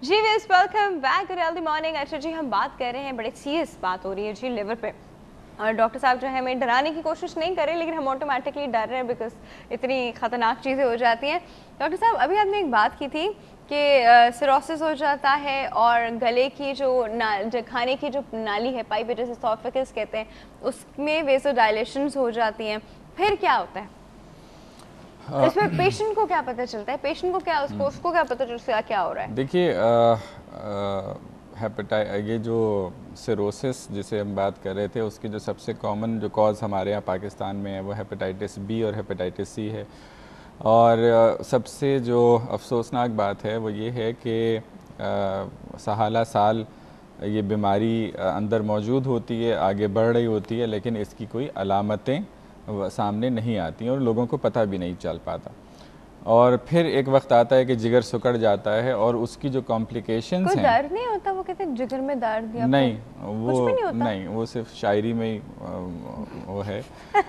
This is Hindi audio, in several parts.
जी वेस वेलकम बैक रियल मॉर्निंग। अच्छा जी, हम बात कर रहे हैं, बड़े सीरियस बात हो रही है जी लिवर पे। और डॉक्टर साहब जो है हमें डराने की कोशिश नहीं करें, लेकिन हम ऑटोमेटिकली डर रहे हैं बिकॉज इतनी ख़तरनाक चीज़ें हो जाती हैं। डॉक्टर साहब, अभी आपने एक बात की थी कि सिरोसिस हो जाता है और गले की जो खाने की जो नाली है, पाइप जिसे एसोफेगस कहते हैं, उसमें वेसोडाइलेशंस हो जाती हैं। फिर क्या होता है इसमें? पेशेंट को क्या पता चलता है? पेशेंट को क्या उसको क्या पता चलता है क्या हो रहा है? देखिए, ये जो सिरोसिस जिसे हम बात कर रहे थे, उसकी जो सबसे कॉमन जो कॉज़ हमारे यहाँ पाकिस्तान में है वो हेपेटाइटिस बी और हेपेटाइटिस सी है। और सबसे जो अफसोसनाक बात है वो ये है कि साला साल ये बीमारी अंदर मौजूद होती है, आगे बढ़ रही होती है, लेकिन इसकी कोई अलामतें सामने नहीं आती हैं और लोगों को पता भी नहीं चल पाता। और फिर एक वक्त आता है कि जिगर सिकुड़ जाता है और उसकी जो कॉम्प्लिकेशंस हैं। दर्द नहीं होता? वो कहते हैं जिगर में दर्द या नहीं, कुछ भी नहीं होता? नहीं, वो सिर्फ शायरी में ही वो है।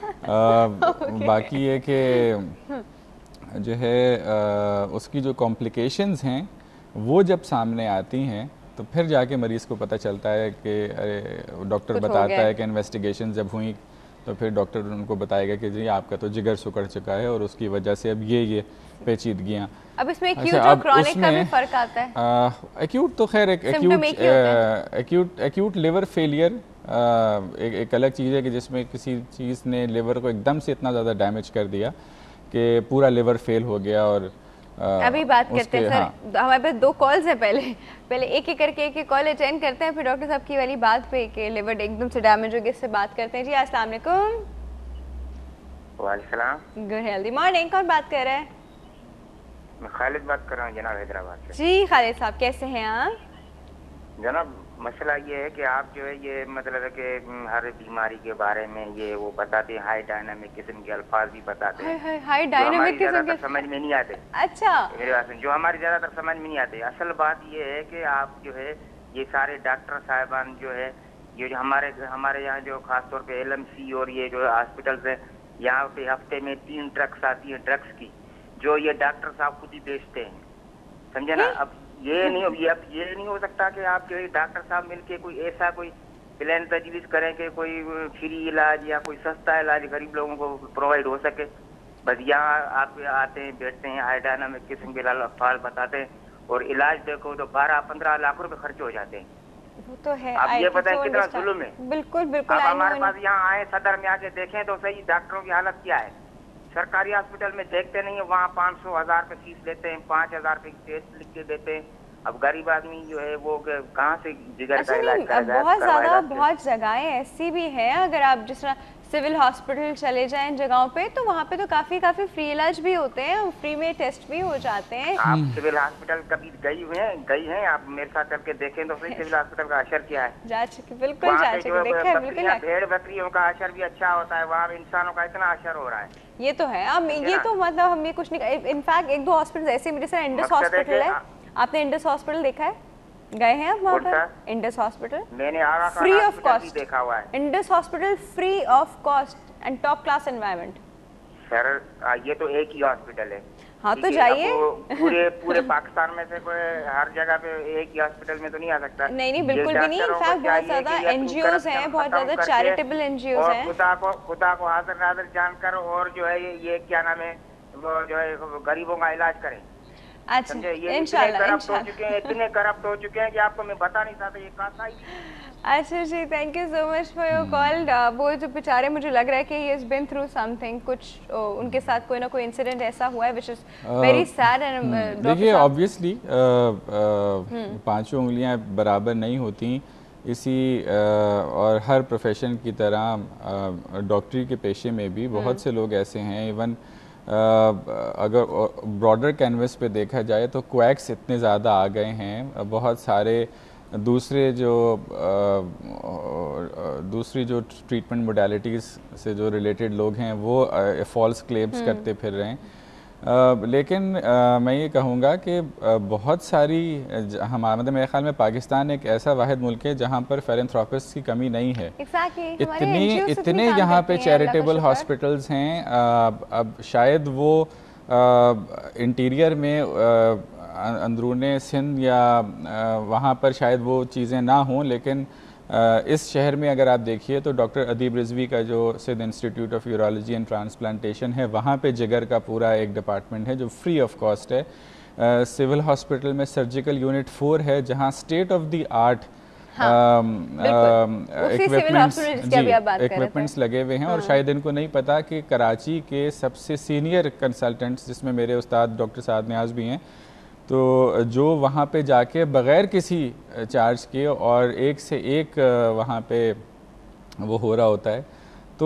बाकी ये कि जो है उसकी जो कॉम्प्लिकेशंस हैं वो जब सामने आती हैं तो फिर जाके मरीज़ को पता चलता है कि अरे, डॉक्टर बताता है कि इन्वेस्टिगेशन जब हुई तो फिर डॉक्टर उनको बताएगा कि जी आपका तो जिगर सिकुड़ चुका है और उसकी वजह से अब ये पेचीदगियाँ। अब इसमें एक्यूट और क्रॉनिक का भी फर्क आता है? एक्यूट तो खैर एक्यूट लिवर फेलियर एक अलग चीज़ है कि जिसमें किसी चीज़ ने लिवर को एकदम से इतना ज़्यादा डैमेज कर दिया कि पूरा लिवर फेल हो गया। और अभी बात करते हैं सर, हमारे पास 2 कॉल्स हैं। पहले एक एक करके एक कॉल अटेंड करते हैं, फिर डॉक्टर साहब की वाली बात पे कि लिवर एकदम से डैमेज हो गया, इससे बात करते हैं। जी अस्सलाम वालेकुम। वालेकुम सलाम। Good healthy morning. कौन बात कर रहा है? मैं खालिद बात कर रहा हूँ जनाब, हैदराबाद से। जी खालिद साहब, कैसे हैं आप? जनाब, मसला ये है कि आप जो है ये मतलब है कि हर बीमारी के बारे में ये वो बताते हैं, हाई डायनामिक किस्म के अल्फाज भी बताते हैं। हाई डायनामिक किस्म के समझ में नहीं आते। अच्छा, मेरे बात जो हमारी ज्यादातर समझ में नहीं आते। असल बात ये है कि आप जो है ये सारे डॉक्टर साहिबान जो है ये जो हमारे यहाँ जो खासतौर पे LMC और ये जो हॉस्पिटल्स है, यहाँ पे हफ्ते में 3 ट्रक्स आती है ड्रग्स की, जो ये डॉक्टर साहब खुद ही बेचते हैं। समझे ना? अब ये नहीं हो सकता कि आप जो डॉक्टर साहब मिलके कोई ऐसा कोई प्लान तजवीज़ करें कि कोई फ्री इलाज या कोई सस्ता इलाज गरीब लोगों को प्रोवाइड हो सके। बस यहाँ आप आते हैं, बैठते हैं, हाई डायनामिक किस्म के अल्फाज बताते हैं और इलाज देखो तो 12-15 लाख रुपए खर्च हो जाते हैं। वो तो है। आप ये बताएं कितना जुल्म है। बिल्कुल बिल्कुल। आप हमारे पास यहाँ आए, सदर में आके देखें तो सही डॉक्टरों की हालत क्या है। सरकारी हॉस्पिटल में देखते नहीं है, वहाँ 500-1000 रुपए फीस लेते हैं, 5000 रुपए टेस्ट लिख के देते हैं। अब गरीब आदमी जो है वो कहाँ से जिगर का इलाज करेगा? बहुत जगहें ऐसी भी है, अगर आप जिस तरह सिविल हॉस्पिटल चले जाएं जगहों पे, तो वहाँ पे तो काफी फ्री इलाज भी होते हैं, फ्री में टेस्ट भी हो जाते हैं। आप सिविल हॉस्पिटल कभी गई हैं? आप मेरे साथ चल के देखें तो सही सिविल हॉस्पिटल का असर क्या है। जा चुके, बिल्कुल जा चुके, देखा है बिल्कुल। भेड़ बकरियों का असर भी अच्छा होता है, वहाँ इंसानों का इतना असर हो रहा है। ये तो है। अब ये तो मतलब हम ये कुछ नहीं, इनफैक्ट 1-2 हॉस्पिटल ऐसे, मेरे से इंडस हॉस्पिटल है। आपने इंडस हॉस्पिटल देखा है? गए हैं आप वहाँ पर? इंडस हॉस्पिटल मैंने फ्री ऑफ कॉस्ट देखा हुआ है। Indus hospital free of cost and top class environment. Sir ये तो एक ही हॉस्पिटल है। हाँ तो जाइए। पूरे पाकिस्तान में से कोई हर जगह पे एक ही हॉस्पिटल में तो नहीं आ सकता। नहीं बिल्कुल भी नहीं। इनफैक्ट बहुत ज्यादा NGOs हैं, बहुत ज्यादा चैरिटेबल NGOs हैं। खुदा को हाजिर नाजिर जानकर और जो है ये क्या नाम है वो जो है गरीबों का इलाज करें। अच्छा, इंशाल्लाह इतने करप्ट हो चुके हैं कि आपको मैं बता नहीं सकता ये कहाँ आई। अच्छा जी, thank you so much for your call. वो जो बेचारे, मुझे लग रहा है कि he has been through something, कुछ उनके साथ कोई ना कोई इंसिडेंट ऐसा हुआ है which is very sad. And देखिए, ऑब्वियसली 5 उंगलियां बराबर नहीं होती और हर प्रोफेशन की तरह डॉक्टरी के पेशे में भी बहुत से लोग ऐसे हैं। इवन अगर ब्रॉडर कैनवस पे देखा जाए तो क्वैक्स इतने ज़्यादा आ गए हैं, बहुत सारे दूसरी जो ट्रीटमेंट मोडालिटीज़ से जो रिलेटेड लोग हैं वो फॉल्स क्लेम्स करते फिर रहे हैं। लेकिन मैं ये कहूँगा कि बहुत सारी हमारे मेरे ख्याल में पाकिस्तान एक ऐसा वाहिद मुल्क है जहाँ पर फिलैंथ्रोपिस्ट की कमी नहीं है। इतने यहाँ पे चैरिटेबल हॉस्पिटल्स हैं। अब शायद वो इंटीरियर में अंदरूने सिंध या वहाँ पर शायद वो चीज़ें ना हों, लेकिन इस शहर में अगर आप देखिए तो डॉक्टर अदीब रिजवी का जो Sindh Institute of Urology and Transplantation है, वहाँ पे जिगर का पूरा एक डिपार्टमेंट है जो फ्री ऑफ कॉस्ट है। सिविल हॉस्पिटल में सर्जिकल यूनिट 4 है जहाँ state of the art equipments लगे हुए हैं। और शायद इनको नहीं पता कि कराची के सबसे सीनियर कंसल्टेंट्स, जिसमें मेरे उस्ताद डॉक्टर साद नियाज़ भी हैं, तो जो वहाँ पे जाके बग़ैर किसी चार्ज के और एक से एक वहाँ पे वो हो रहा होता है। तो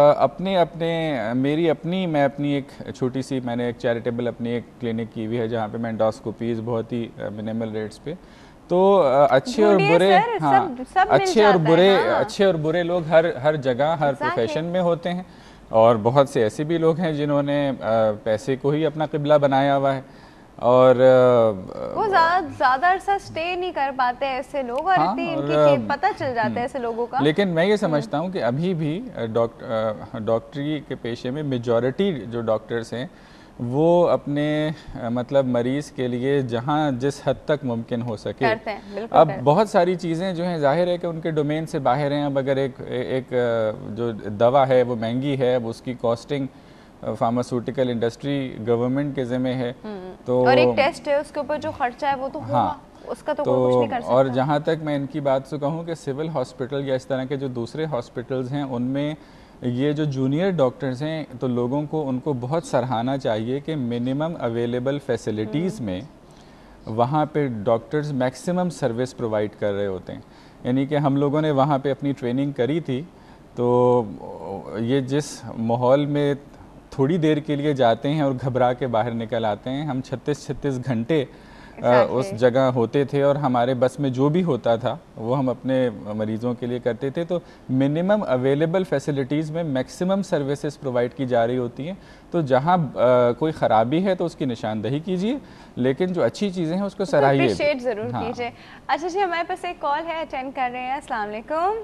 मैं अपनी एक छोटी सी, मैंने एक चैरिटेबल अपनी एक क्लिनिक की हुई है जहाँ पे मैं एंडोस्कोपीज़ बहुत ही मिनिमल रेट्स पे, तो अच्छे और बुरे, हाँ, अच्छे और बुरे लोग हर जगह हर प्रोफेशन में होते हैं। और बहुत से ऐसे भी लोग हैं जिन्होंने पैसे को ही अपना किबला बनाया हुआ है और वो ज़्यादा अरसा स्टे नहीं कर पाते ऐसे लोग, और हाँ, इनकी पता चल जाता है ऐसे लोगों का। लेकिन मैं ये समझता हूँ कि अभी भी डॉक्टरी के पेशे में मेजॉरिटी जो डॉक्टर्स हैं वो अपने मतलब मरीज़ के लिए जहाँ जिस हद तक मुमकिन हो सके करते हैं। अब बहुत सारी चीज़ें जो हैं ज़ाहिर है कि उनके डोमेन से बाहर हैं। अब अगर एक जो दवा है वो महंगी है, अब उसकी कॉस्टिंग फार्मास्यूटिकल इंडस्ट्री गवर्नमेंट के ज़िम्मे है, तो और एक टेस्ट है उसके ऊपर जो खर्चा है वो तो होगा, उसका तो कोई कुछ नहीं कर सकता। और जहाँ तक मैं इनकी बात से कहूँ कि सिविल हॉस्पिटल या इस तरह के जो दूसरे हॉस्पिटल्स हैं उनमें ये जो जूनियर डॉक्टर्स हैं, तो लोगों को उनको बहुत सराहना चाहिए कि मिनिमम अवेलेबल फैसिलिटीज़ में वहाँ पे डॉक्टर्स मैक्सिमम सर्विस प्रोवाइड कर रहे होते हैं। यानी कि हम लोगों ने वहाँ पे अपनी ट्रेनिंग करी थी, तो ये जिस माहौल में थोड़ी देर के लिए जाते हैं और घबरा के बाहर निकल आते हैं, हम 36 घंटे उस जगह होते थे और हमारे बस में जो भी होता था वो हम अपने मरीज़ों के लिए करते थे। तो मिनिमम अवेलेबल फैसिलिटीज़ में मैक्सिमम सर्विसेज प्रोवाइड की जा रही होती हैं। तो जहाँ कोई ख़राबी है तो उसकी निशानदही कीजिए, लेकिन जो अच्छी चीज़ें हैं उसको सराहिए, अप्रिशिएट ज़रूर कीजिए। अच्छा जी, हमारे पास एक कॉल है, अटेंड कर रहे हैं। अस्सलाम वालेकुम।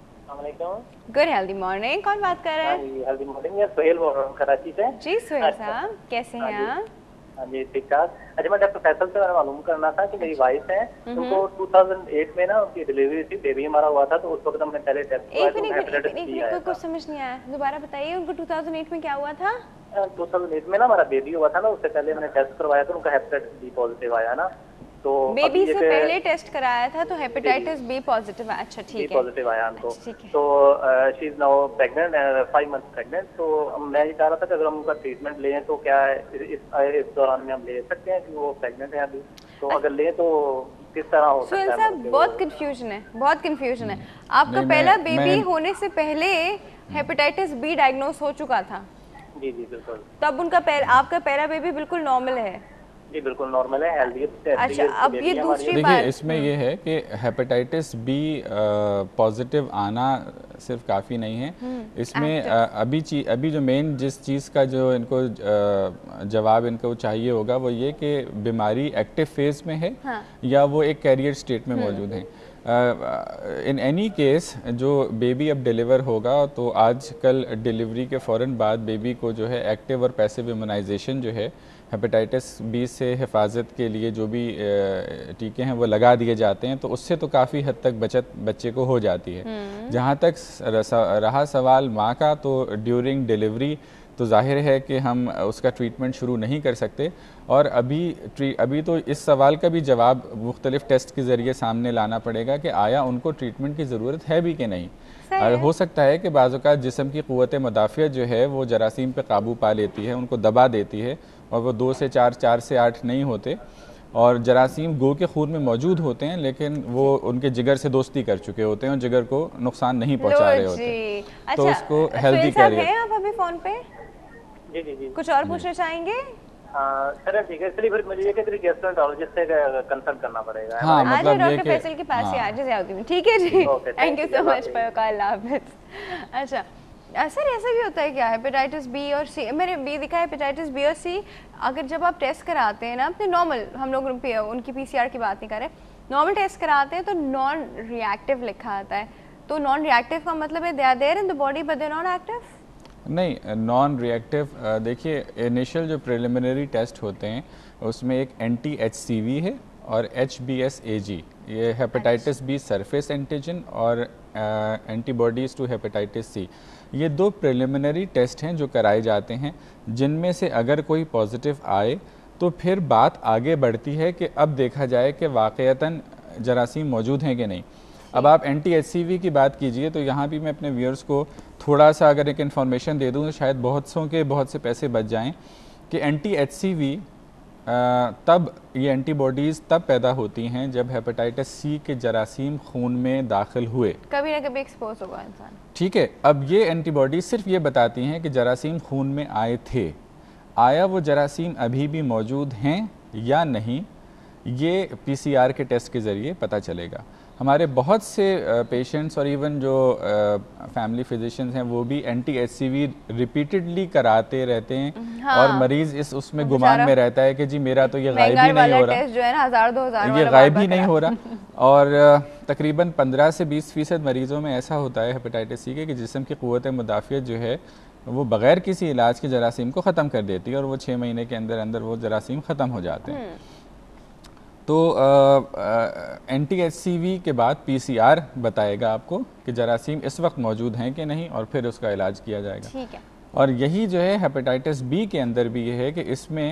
गुड हेल्दी मॉर्निंग, कौन बात कर रहे हैं? हेल्दी मॉर्निंग, मैं सोहेल बोल रहा हूँ कराची से। जी सोहेल साहब, कैसे हैं आप? हाँ जी, ठीक ठाक। अच्छा, मैं डॉक्टर फैसल से मालूम करना था कि मेरी वाइफ है, उनको 2008 में ना उनकी डिलीवरी थी, बेबी हमारा हुआ था, तो उस वक्त हमने पहले टेस्ट करवाया। तो कुछ समझ नहीं आया, दोबारा बताइए। उनको 2008 में क्या हुआ था? 2008 में ना हमारा बेबी हुआ था ना, उससे पहले मैंने टेस्ट करवाया था, उनका हेपेटाइटिस बी पॉजिटिव आया ना। तो बेबी से पहले टेस्ट कराया था तो हेपेटाइटिस बी पॉजिटिव आया। अच्छा ठीक है, पॉजिटिव आया उनको। तो she is now pregnant, 5 month pregnant. तो मैं ये चाह रहा था कि अगर हम उनका ट्रीटमेंट लें तो क्या इस दौरान में हम ले सकते हैं कि वो प्रेग्नेंट है अभी, तो अगर लें तो किस तरह हो सकता है? सुहेल साहब, बहुत कंफ्यूजन है। आपका पहला बेबी होने से पहले हेपेटाइटिस बी डायग्नोस हो चुका था? जी जी बिल्कुल। तब आपका पहला बेबी बिल्कुल नॉर्मल है? जी बिल्कुल नॉर्मल है, हेल्दी है। अच्छा, अब ये दूसरी बात, देखिए इसमें ये है कि हेपेटाइटिस बी पॉजिटिव आना सिर्फ काफ़ी नहीं है। इसमें अभी जो मेन जिस चीज़ का जो इनको जवाब इनको चाहिए होगा वो ये कि बीमारी एक्टिव फेज में है या वो एक कैरियर स्टेट में मौजूद है। इन एनी केस जो बेबी अब डिलीवर होगा तो आजकल डिलीवरी के फ़ौरन बाद बेबी को जो है एक्टिव और पैसिव इम्यूनाइजेशन जो है हेपेटाइटिस बी से हिफाजत के लिए जो भी टीके हैं वो लगा दिए जाते हैं, तो उससे तो काफ़ी हद तक बचत बच्चे को हो जाती है। जहाँ तक रहा सवाल माँ का, तो ड्यूरिंग डिलीवरी तो जाहिर है कि हम उसका ट्रीटमेंट शुरू नहीं कर सकते। और अभी तो इस सवाल का भी जवाब मुख्तलिफ टेस्ट के ज़रिए सामने लाना पड़ेगा कि आया उनको ट्रीटमेंट की ज़रूरत है भी कि नहीं। हो सकता है कि बाज़ औक़ात जिस्म की क़ुव्वत मुदाफ़ियत जो है वो जरासीम पे काबू पा लेती है, उनको दबा देती है और वो 2 से 4, 4 से 8 नहीं होते, और जरासीम गो के खून में मौजूद होते हैं लेकिन वो उनके जिगर से दोस्ती कर चुके होते हैं और जिगर को नुकसान नहीं पहुंचा रहे होते। अच्छा, तो उसको हेल्दी कैरियर। आप अभी फ़ोन पे जी कुछ और पूछना चाहेंगे? सर ठीक है, इसलिए फिर मुझे ये कि गैस्ट्रोएंटरोलॉजिस्ट से कंसल्ट करना पड़ेगा। हाँ, मतलब डॉक्टर फैसल के पास ही आ जाए। ठीक है जी, thank you so much for your call. अच्छा सर, ऐसा भी होता है क्या हेपेटाइटिस बी और सी? मेरे बी दिखा है हेपेटाइटिस बी और सी। अगर जब आप टेस्ट कराते हैं ना अपने नॉर्मल, हम लोग उनकी पीसीआर की बात नहीं कर रहे, नॉर्मल टेस्ट कराते हैं तो नॉन रिएक्टिव लिखा आता है। तो नॉन रिएक्टिव का मतलब है they are there in the body but they are not active? नहीं, नॉन रिएक्टिव देखिए इनिशियल जो प्रिलिमिनरी टेस्ट होते हैं उसमें एक anti-HCV है और HBsAg, ये हेपेटाइटिस बी सरफेस एंटीजन और एंटीबॉडीज़ टू हेपेटाइटिस सी, ये 2 प्रिलिमिनरी टेस्ट हैं जो कराए जाते हैं, जिनमें से अगर कोई पॉजिटिव आए तो फिर बात आगे बढ़ती है कि अब देखा जाए कि वाक़यतन जरासीम मौजूद हैं कि नहीं। अब आप anti-HCV की बात कीजिए तो यहाँ भी मैं अपने व्यूअर्स को थोड़ा सा अगर एक इन्फॉर्मेशन दे दूँ तो शायद बहुत से पैसे बच जाएं कि anti-HCV तब ये एंटीबॉडीज़ तब पैदा होती हैं जब हेपेटाइटिस सी के जरासीम खून में दाखिल हुए, कभी ना कभी एक्सपोज होगा इंसान। ठीक है। अब ये एंटीबॉडीज़ सिर्फ ये बताती हैं कि जरासीम खून में आए थे, आया वो जरासीम अभी भी मौजूद हैं या नहीं, ये PCR के टेस्ट के ज़रिए पता चलेगा। हमारे बहुत से पेशेंट्स और इवन जो फैमिली फिजिशियंस हैं वो भी anti-HCV रिपीटेडली कराते रहते हैं। हाँ। और मरीज़ उसमें गुमान में रहता है कि जी मेरा तो ये गायब ही नहीं हो रहा, टेस्ट जो है ना 1000-2000 ये गायब ही नहीं हो रहा। और तकरीबन 15 से 20% मरीज़ों में ऐसा होता है हेपेटाइटिस सी के कि जिस्म की क़ुव्वत मुदाफ़ियत जो है वो बग़ैर किसी इलाज के जरासीम को ख़त्म कर देती है और वो 6 महीने के अंदर अंदर वो जरासीम ख़त्म हो जाते हैं। तो anti-HCV के बाद PCR बताएगा आपको कि जरासीम इस वक्त मौजूद हैं कि नहीं और फिर उसका इलाज किया जाएगा। ठीक है। और यही जो है हेपेटाइटिस बी के अंदर भी ये है कि इसमें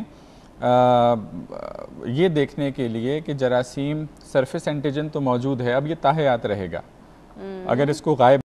ये देखने के लिए कि जरासीम सरफेस एंटीजन तो मौजूद है, अब ये ताहयात रहेगा, अगर इसको गायब